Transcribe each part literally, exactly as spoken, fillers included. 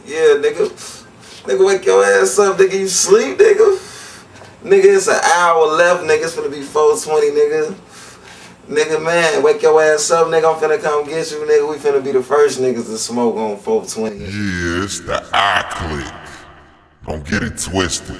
Yeah, nigga. Nigga, wake your ass up, nigga. You sleep, nigga. Nigga, it's an hour left, nigga. It's finna be four twenty, nigga. Nigga, man, wake your ass up, nigga. I'm finna come get you, nigga. We finna be the first niggas to smoke on four twenty. Yeah, it's the iClick. Don't get it twisted.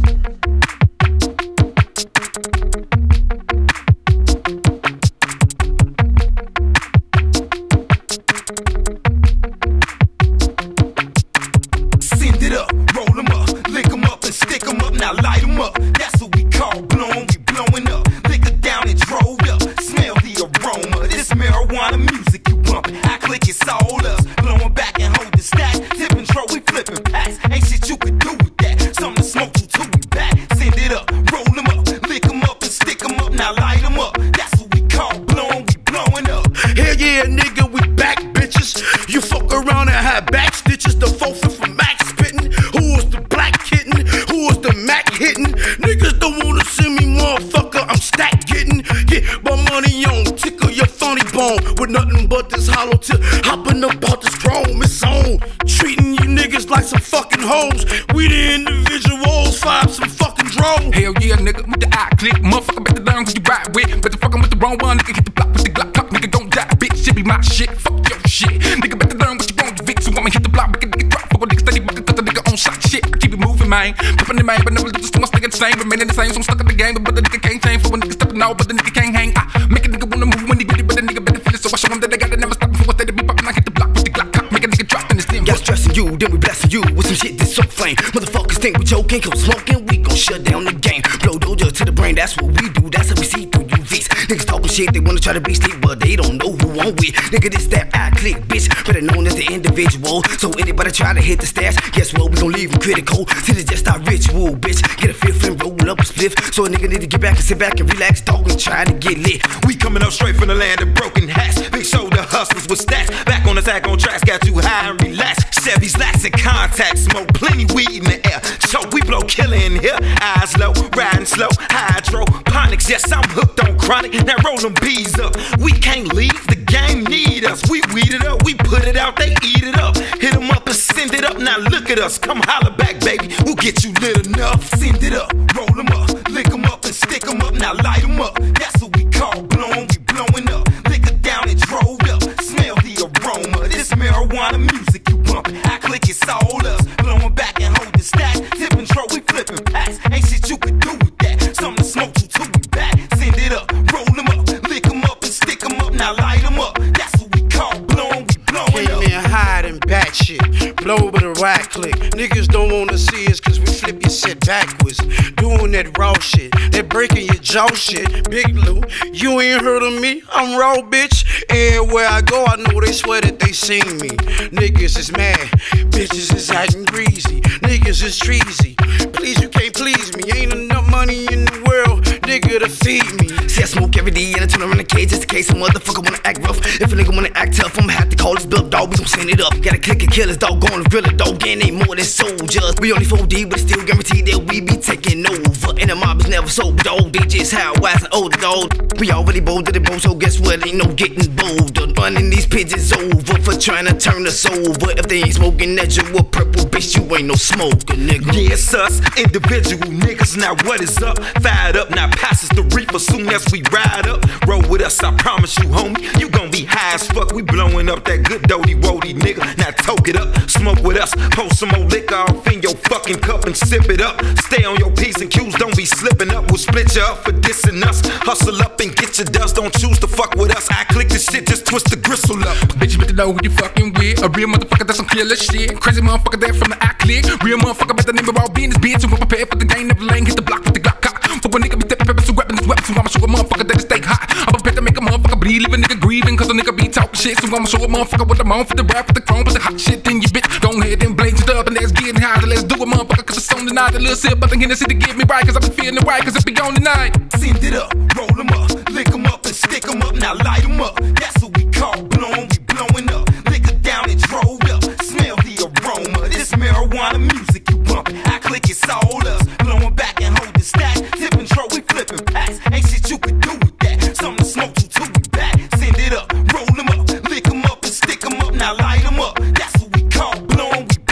Send it up, roll them up, lick them up and stick them up, now light them up. That's what we call blowing, we blowing up. Lick it down and drove up, smell the aroma. This marijuana music you bumping, iClick it's all us. Blowing back and hold the stack, tipping tro, we flipping packs. Ain't shit you can do with that, something to smoke you till we back. Send it up, roll them up, lick them up and stick them up, now light them up. That's what we call blowing, we blowing up. Hell yeah, nigga, we back, bitches. You fuck around and have back stitches. The fofin from Max spittin'. Who was the black kitten? Who was the Mac hitting? Niggas don't wanna see me, motherfucker. I'm stack getting. Get my money on, tickle your funny bone. With nothing but this hollow tip. Hopping up out this chrome, it's on. Treating you niggas like some fucking hoes. We the individuals, five some fucking drones. Hell yeah, nigga, with the iClick. Motherfucker, better down cause you ride with. Better fucking with the wrong one, nigga. Hit the block with the Glock cock, nigga. Gon' die, bitch. Shit be my shit. Fuck your shit. Nigga, better learn what you want to fix. So I'ma hit the block, make a nigga drop. Fuck a nigga steady, bucket, cause the nigga on shot shit. I keep it moving, man. Pippin' the man, but never lose too much, nigga the same. Remaining the same, so I'm stuck in the game. But the nigga can't change. For a nigga stepping out, but the nigga can't hang. I make a nigga wanna move when he get it, but the nigga better feel it. So I show him that I gotta never stop before I steady be poppin'. I hit the block with the Glock cock, make a nigga drop in his stem. Y'all stressing you, then we blasting you with some shit that's so flame. Motherfuckers think we joking, cause smoking, we gon' shut down the game. Blow doja to the brain, that's what we do, that's how we see through U Vs. Niggas talking shit, they wanna try to be sleep, but they don't know who I'm with. Nigga, this that iClick, bitch, better known as the individual. So anybody try to hit the stash, guess what, we gon' leave them critical. See, it's just our ritual, bitch. Get a fifth and roll up a spliff. So a nigga need to get back and sit back and relax, dog, and try to get lit. We coming up straight from the land of broken hats. Big shoulder hustlers with stats. Back on the sack on tracks, got you high and relaxed. Chevys, lats, and contact smoke. Plenty weed in the air. Choke, we blow killer in here. Eyes low, riding slow. Hydroponics, yes, I'm hooked on chronic. Now roll them bees up. We can't leave, the game need us. We weed it up, we put it out, they eat it up. Hit them up and send it up. Now look at us, come holler back, baby. We'll get you lit enough. Send it up, roll them up, lick them up and stick them up. Now light them up. That's what we call blowing, we blowing up. Lick it down and drove up. Smell the aroma. This marijuana music you bumping. iClick it's all us. Blowing back and hold the stack. Tipping tro, we flipping packs. Ain't shit you can do with that. Something to smoke you till we back. Send it up, roll them up, lick them up and stick them up. Now light them up. That's what we call blowing, we blowing up. Came in hide and bat shit. Blow with a right click. Niggas don't wanna see us cause we flip your shit backwards. Doing that raw shit, that breaking your jaw shit. Big Lou, you ain't heard of me, I'm raw bitch. Everywhere I go I know they swear that they seen me. Niggas is mad, bitches is acting greasy. Niggas is treasy, please you can't please me. Ain't enough money in the world, nigga, to feed me. See I smoke every day and I turn around the cage just in case a motherfucker wanna act rough. If a nigga wanna act tough, I'ma have to call this big dog, we gon' send it up. Gotta click and kill this dog, gonna grill a dog, and ain't more than soldiers. We only four D, but it's still guaranteed that we be taking over. And the mob is never sober, dog, they just how wise and older, dog. We already bold to the bone, so guess what, ain't no getting bolder. Running these pigeons over for trying to turn us over. If they ain't smoking that you a purple bitch, you ain't no smoker, nigga. Yeah, it's us, individual niggas, now what is up? Fired up, now pass us the reaper soon as we ride up. Roll with us, I promise you, homie, you gon' be high as fuck. We blowing up that good doty woody nigga. Now toke it up, smoke with us, pour some more liquor off in your fucking cup and sip it up. Stay on your P's and Q's, don't be slipping up. We'll split you up for dissing us. Hustle up and get your dust, don't choose to fuck with us. iClick this shit, just twist the gristle up. Bitch, you better know who you fucking with. A real motherfucker that's some killer shit. Crazy motherfucker there from the iClick. Real motherfucker better name of all business, bitch. Who prepared for the game, never lane, hit the block with the Glock cock. For a nigga be stepping peppers, so grabbing his weapons. So I'ma show a motherfucker that it stay hot. I'm prepared to make a motherfucker bleed, leave a nigga grieving. Cause a nigga be talking shit. So I'ma show a motherfucker what I'm on for the rap, for the chrome, for the hot shit in your bitch. Go ahead and blaze it up and let's get high. Let's do it, motherfucker, cause it's on the night. A little sip, but the Hennessy to get me right. Cause I be feeling right, cause it be on the night. Send it up, roll them up, lick them up and stick them up. Now light them up. That's what we call blowing, we blowing up. Lick it down and drove up. Smell the aroma. This marijuana music you bumping. iClick it's all us. Blowing back and hold the stack. Tipping tro, we flipping packs. Ain't shit you can do with that. Something to smoke you till we back. Send it up, roll them up, lick them up and stick them up. Now light them up. That's what we call blowing, we blowing.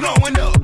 blowing up.